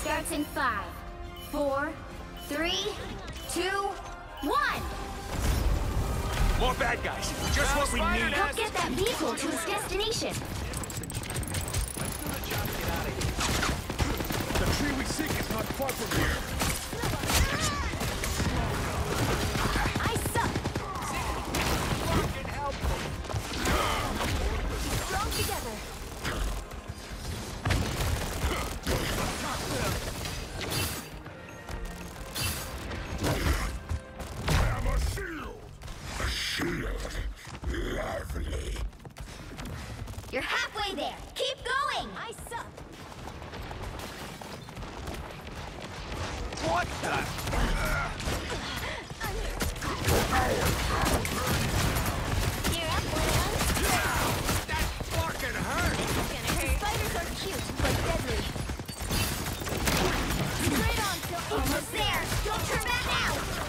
starts in 5, 4, 3, 2, 1. More bad guys. Just what we need. Help get that vehicle to its destination. The tree we seek is not far from here. I suck. Fucking helpful. Strong together. I'm a shield. A shield. Lovely. You're halfway there. Keep going. I suck. What the? You're up, Venom. That fucking hurt. Gonna hurt. Spiders are cute, but deadly. Straight on, till almost there. Don't turn back now.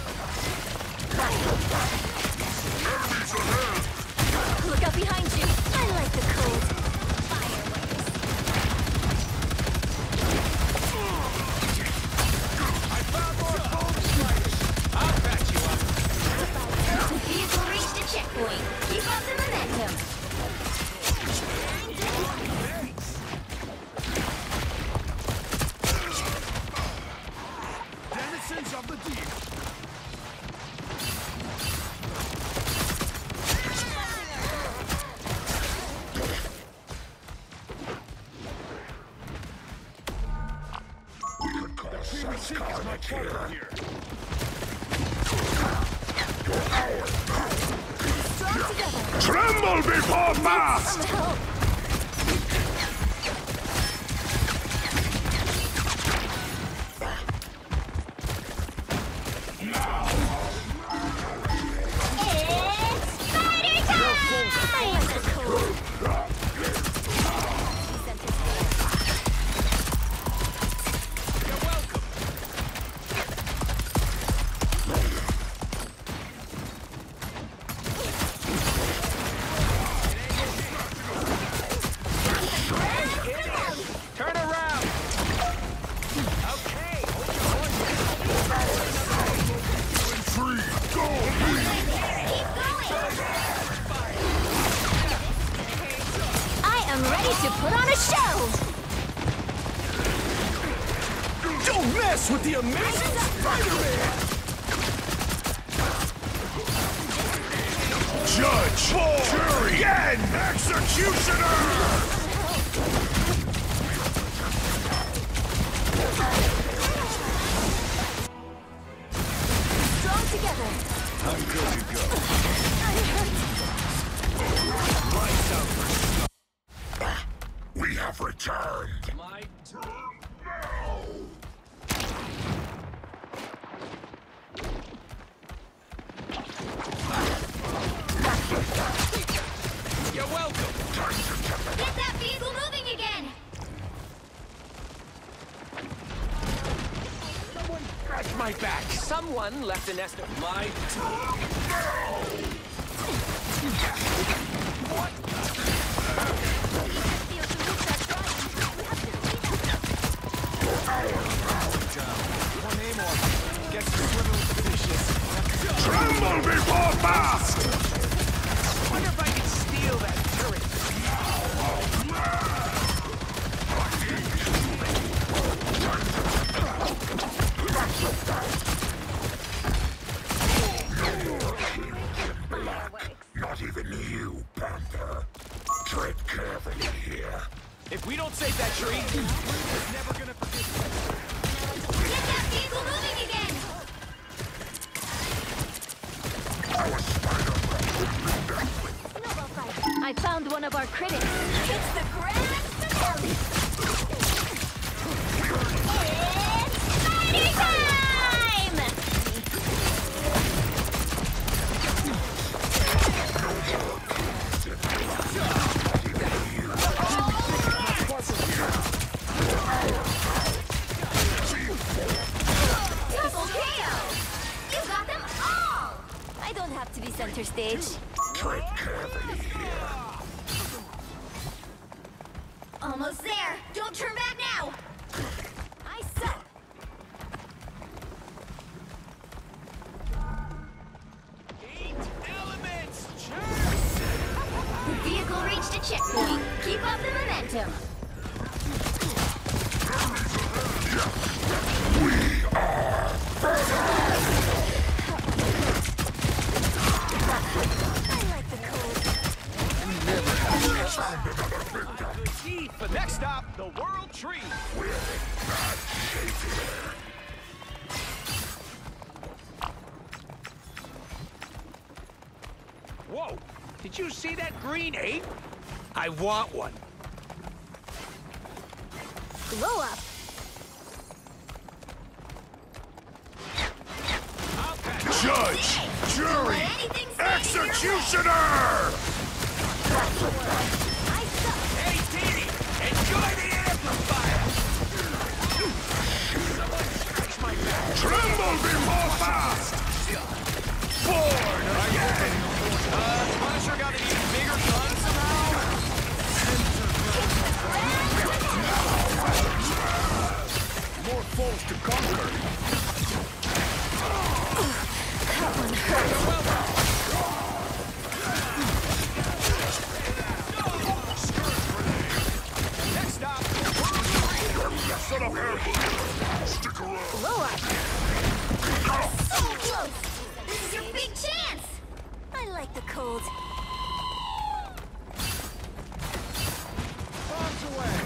Enemies ahead. Look out behind you. I like the cold. Fireworks. I found more foam spiders. I'll patch you up. The vehicle reached a checkpoint. Keep up the momentum. Denizens of the deep. Here. Tremble before fast! Help. It's spider time! You're welcome. Turn around. Okay. Three, go! Keep going! I am ready to put on a show! Don't mess with the amazing Spider-Man! Judge, jury, and executioner! Strong together! I'm good to go. We have returned. My turn now. You're welcome. Get that vehicle moving again! Someone scratched my back. Someone left a nest of my One aim off. Gets the swivel finishes. Tremble before fast! I wonder if I can steal that turret. Not even you, Panther. Tread carefully here. If we don't save that tree, we're never gonna forgive you. Get that vehicle moving again! Our Spider-Man. I found one of our critics. It's the grand finale! It's spider time! Double KO! You got them all! I don't have to be center stage. Tread carefully here. Almost there! Don't turn back now! I suck! Checkpoint. Keep up the momentum. Next stop, the World Tree. Whoa! Did you see that green ape? I want one. Glow up. Judge, jury, executioner! Hey, Teeny, enjoy the amplifier. Tremble before fast! Born again! Punisher got an even bigger gun somehow? More foes to conquer. That one hurt. Next stop, Set up air. Stick around. Glow up. So close. This is your big chance. I like the cold. bombs away.